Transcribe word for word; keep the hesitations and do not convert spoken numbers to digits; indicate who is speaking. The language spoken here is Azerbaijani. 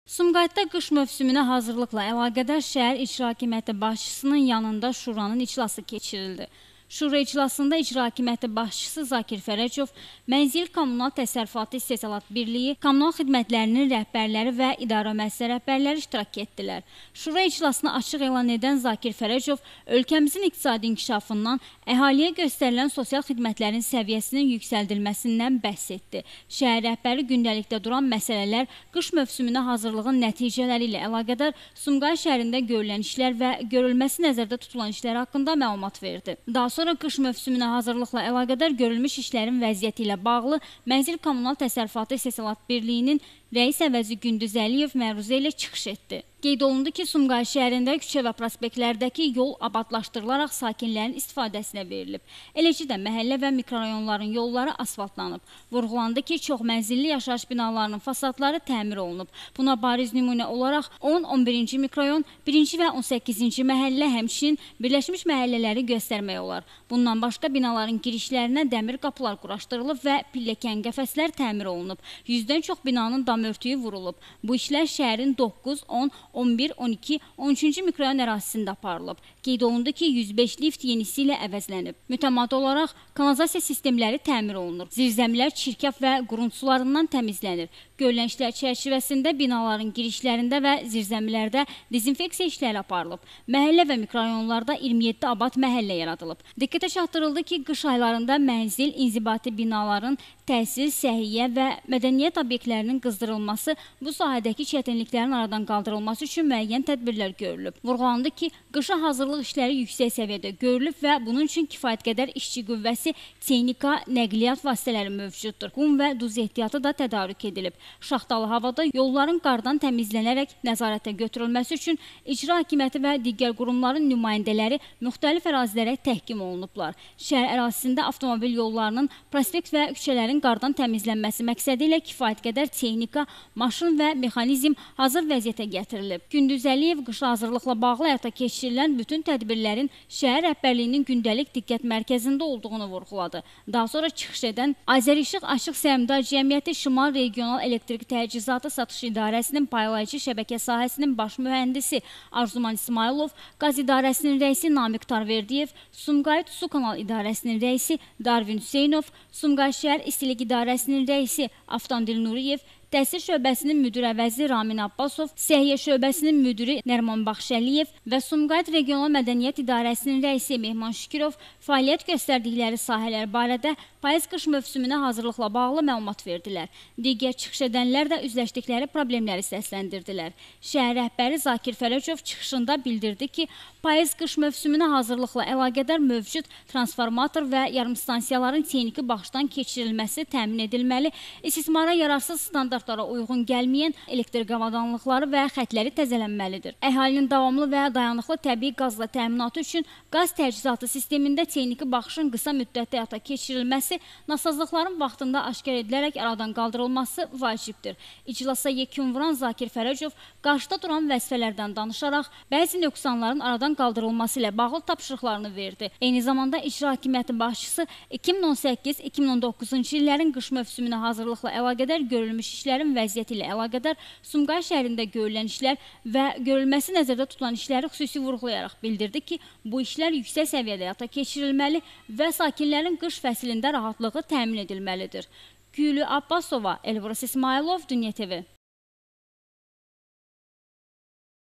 Speaker 1: Sumqayıtda qış mövsümünə hazırlıqla əlaqədar şəhər İcra Hakimiyyəti başçısının yanında şuranın iclası keçirildi. Şura iclasında İcra Hakimiyyəti başçısı Zakir Fərəcov, Mənzil Kommunal Təsərrüfatı İstehsalat Birliyi, kommunal xidmətlərinin rəhbərləri və idarə müəssisə rəhbərləri iştirak etdilər. Şura iclasını açıq elan edən Zakir Fərəcov, ölkəmizin iqtisadi inkişafından, əhaliyə göstərilən sosial xidmətlərin səviyyəsinin yüksəldilməsindən bəhs etdi. Şəhər rəhbəri gündəlikdə duran məsələlər, qış mövsümünə hazırlığın nəticələri ilə əlaqədar Sumqayıt şəhərində görülən işlər və görülməsi nəzərdə tutulan işlər haqqında məlumat verdi. Daha sonra qış mövsümünə hazırlıqla əlaqədar görülmüş işlərin vəziyyəti ilə bağlı Mənzil Kommunal Təsərrüfatı İstehsalat Birliyinin rəis əvəzi Gündüz Əliyev məruzə ilə çıxış etdi. Qeyd olundu ki, Sumqayıt şəhərində küçə və prospektlərdəki yol abadlaşdırılaraq sakinlərin istifadəsinə verilib. Eləcə də məhəllə və mikrorayonların yolları asfaltlanıb. Vurğulandı ki, çox mənzilli yaşayış binalarının fasadları təmir olunub. Buna bariz nümunə olaraq on on birinci mikrorayon, birinci və on səkkizinci məhəllə, həmçinin birləşmiş məhəllələri göstərmək olar. Bundan başqa binaların girişlərinə dəmir qapılar quraşdırılıb və pilləkən qəfəslər təmir olunub. Yüzdən çox binanın dam örtüyü vurulub. Bu işlər şəhərin doqquz, on, on bir, on iki, on üçüncü mikrorayon ərazisində aparılıb. Qeyd olundu ki, yüz beş lift yenisi ilə əvəzlənib. Mütəmadi olaraq kanalizasiya sistemləri təmir olunur. Zirzəmilər çirkəf və quruntu sularından təmizlənir. Görülən işlər çərçivəsində binaların girişlərində və zirzəmilərdə dezinfeksiya işləri aparılıb. Məhəllə və mikrorayonlarda iyirmi yeddi abad məhəllə yaradılıb. Diqqətə çatdırıldı ki, qış aylarında mənzil, inzibati binaların təhsil, səhiyyə və mədəniyyət obyektlərinin qızdırılması, bu sahədəki çətinliklərin aradan qaldırılması üçün müəyyən tədbirlər görülüb. Vurğulandı ki, qışa hazırlıq işləri yüksək səviyyədə görülüb və bunun üçün kifayət qədər işçi qüvvəsi, texnika, nəqliyyat vasitələri mövcuddur. Qum və duz ehtiyatı da tədarük edilib. Şaxtalı havada yolların qardan təmizlənərək nəzarətə götürülməsi üçün İcra Hakimiyyəti və digər qurumların nümayəndələri müxtəlif ərazilərə təhkim olunublar. Şəhər ərazisində avtomobil yollarının, prospekt və küçələrin qardan təmizlənməsi məqsədi ilə kifayət qədər texnika, maşın və mexanizm hazır vəziyyətə gətirilib. Gündüz Əliyev qışa hazırlıqla bağlı həyata keçirilən bütün tədbirlərin şəhər rəhbərliyinin gündəlik diqqət mərkəzində olduğunu vurğuladı. Daha sonra çıxış edən Azərişıq Açıq Səhmdar Cəmiyyəti Şimal Regional Elektrik Təchizatı Satış İdarəsinin paylayıcı şəbəkə sahəsinin baş mühəndisi Arzuman İsmailov, Qaz İdarəsinin rəisi Namiq Tarverdiyev, Sumqayıt Su Kanal İdarəsinin rəisi Darvin Hüseynov, Sumqayıt Şəhər İstilik İdarəsinin rəisi Avtandil Nuriyev, Təhsil şöbəsinin müdür əvəzi Ramin Abbasov, Səhiyyə şöbəsinin müdürü Nərman Baxşəliyev və Sumqayıt Regional Mədəniyyət İdarəsinin rəisi Mehman Şükürov fəaliyyət göstərdikləri sahələr barədə payız-qış mövsümünə hazırlıqla bağlı məlumat verdilər. Digər çıxış edənlər də üzləşdikləri problemləri səsləndirdilər. Şəhər rəhbəri Zakir Fərəcov çıxışında bildirdi ki, payız-qış mövsümünə hazırlıqla əlaqədar mövcud transformator və yarımstansiyaların texniki baxışdan keçirilməsi təmin edilməli, istismara yararsız standartlara uyğun gəlməyən elektrik avadanlıqları və xətləri təzələnməlidir. Əhalinin davamlı və dayanıqlı təbii qazla təminatı üçün qaz təchizatı sistemində texniki baxışın qısa müddətdə həyata keçirilməsi, nasazlıqların vaxtında aşkar edilərək aradan qaldırılması vacibdir. İclasa yekun vuran Zakir Fərəcov qarşıda duran vəzifələrdən danışaraq bəzi nöqsanların aradan qaldırılması ilə bağlı tapşırıqlarını verdi. Eyni zamanda İcra Hakimiyyəti başçısı iki min on səkkiz iki min on doqquzuncu illərin qış mövsümünə hazırlıqla əlaqədar görülmüş işlərin vəziyyəti ilə əlaqədar Sumqayıt şəhərində görülən işlər və görülməsi nəzərdə tutulan işləri xüsusi vurğulayaraq bildirdi ki, bu işlər yüksək səviyyədə həyata keçirilməli və sakinlərin qış fəslində rahatlığı təmin edilməlidir. Gülü Abbasova, Elbrus İsmailov, Dünya T V.